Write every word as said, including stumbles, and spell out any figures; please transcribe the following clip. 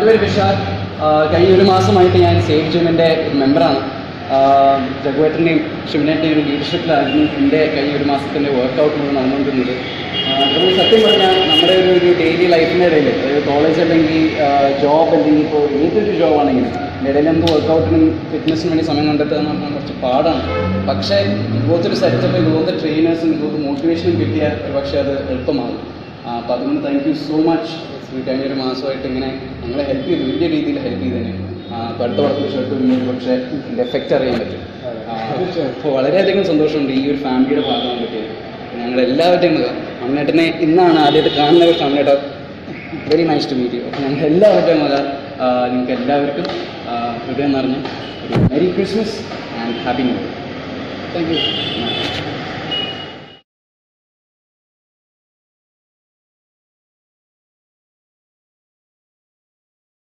പേര് വിശാൽ. കഴിഞ്ഞ ഒരു മാസമായിട്ട് ഞാൻ സേവ് ജിമ്മിൻ്റെ മെമ്പറാണ്. ജഗുവേട്ടൻ്റെയും ശിവനേൻ്റെയും ഒരു ലീഡർഷിപ്പിലായിരുന്നു എൻ്റെ കഴിഞ്ഞ ഒരു മാസത്തിൻ്റെ വർക്കൗട്ട് മുഴുവൻ നടന്നുകൊണ്ടിരുന്നത്. അതുകൊണ്ട് സത്യം പറഞ്ഞാൽ നമ്മുടെ ഒരു ഒരു ഡെയിലി ലൈഫിൻ്റെ ഇടയിൽ, അതായത് കോളേജ് അല്ലെങ്കിൽ ജോബ് അല്ലെങ്കിൽ ഇപ്പോൾ ഏതൊരു ജോബാണെങ്കിലും ഇതിൻ്റെ ഇടയിൽ നമുക്ക് വർക്കൗട്ടിനും ഫിറ്റ്നസിന് വേണ്ടി സമയം കണ്ടെത്തുക എന്ന് പറഞ്ഞാൽ കുറച്ച് പാടാണ്. പക്ഷേ ഇതുപോലത്തെ ഒരു സെറ്റപ്പ്, ഇതുപോലത്തെ ട്രെയിനേഴ്സും ഇതുപോലത്തെ മോട്ടിവേഷനും കിട്ടിയാൽ ഒരു പക്ഷേ അത് എളുപ്പമാകും. അപ്പോൾ അതുകൊണ്ട് താങ്ക് യു സോ മച്ച്. കഴിഞ്ഞൊരു മാസമായിട്ട് ഇങ്ങനെ ഞങ്ങളെ ഹെൽപ്പ് ചെയ്തു, വലിയ രീതിയിൽ ഹെൽപ്പ് ചെയ്തതിന്. അപ്പോൾ അടുത്ത വർഷം ഷർട്ട് ഒരു പക്ഷേ ഇതിൻ്റെ എഫക്റ്റ് അറിയാൻ പറ്റും. അപ്പോൾ വളരെയധികം സന്തോഷമുണ്ട് ഈ ഒരു ഫാമിലിയുടെ ഭാഗമാകാൻ പറ്റിയത്. ഞങ്ങളെല്ലാവരുടെയും അമ്മേട്ടനെ ഇന്നാണ് ആദ്യമായിട്ട് കാണുന്ന പക്ഷേ അമ്മേട്ട very nice to meet you. അപ്പോൾ ഞങ്ങൾ എല്ലാവരുടെയും വക നിങ്ങൾക്ക് എല്ലാവർക്കും ഹൃദയം നിറഞ്ഞ ഒരു merry Christmas and happy new year. Thank U.